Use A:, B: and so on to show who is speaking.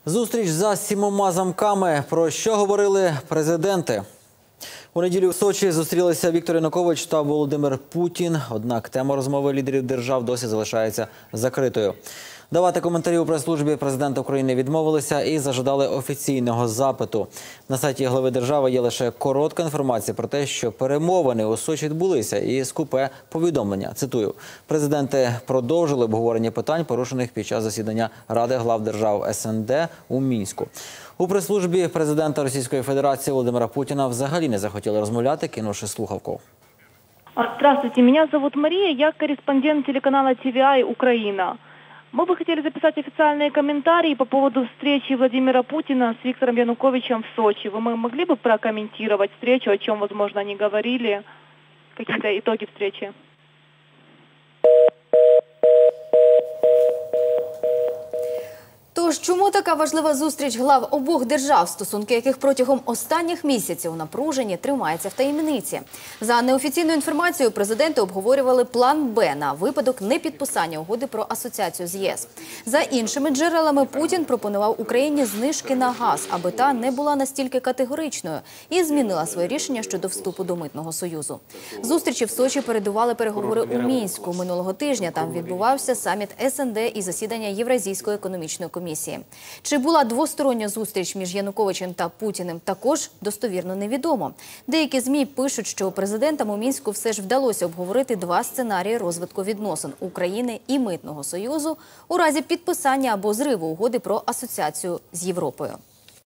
A: Зустріч за 7 замками. Про що говорили президенти? У неділю в Сочі зустрілися Віктор Янукович та Володимир Путін. Однак тема розмови лідерів держав досі залишається закритою. Давати коментарі у прес-службі президента України відмовилися і зажадали офіційного запиту. На сайті глави держави є лише коротка інформація про те, що перемовини у Сочі відбулися, і скупе повідомлення. Цитую: президенти продовжили обговорення питань, порушених під час засідання Ради глав держав СНД у Мінську. У прес-службі президента Російської Федерації Володимира Путіна взагалі не захотіли розмовляти, кинувши слухавку.
B: Здравствуйте, меня зовут Мария, я корреспондент телеканала TVI «Украина». Мы бы хотели записать официальные комментарии по поводу встречи Владимира Путина с Виктором Януковичем в Сочи. Вы могли бы прокомментировать встречу, о чем, возможно, они говорили, какие-то итоги встречи?
C: Тож, чому така важлива зустріч глав обох держав, стосунки яких протягом останніх місяців напружені, тримається в таємниці? За неофіційною інформацією, президенти обговорювали план «Б» на випадок непідписання угоди про асоціацію з ЄС. За іншими джерелами, Путін пропонував Україні знижки на газ, аби та не була настільки категоричною і змінила своє рішення щодо вступу до Митного Союзу. Зустрічі в Сочі передували переговори у Мінську. Минулого тижня там відбувався саміт СНД і засідання Євразійської економічної комісії. Чи була двостороння зустріч між Януковичем та Путіним, також достовірно невідомо. Деякі ЗМІ пишуть, що президентам у Мінську все ж вдалося обговорити два сценарії розвитку відносин України і Митного Союзу у разі підписання або зриву угоди про асоціацію з Європою.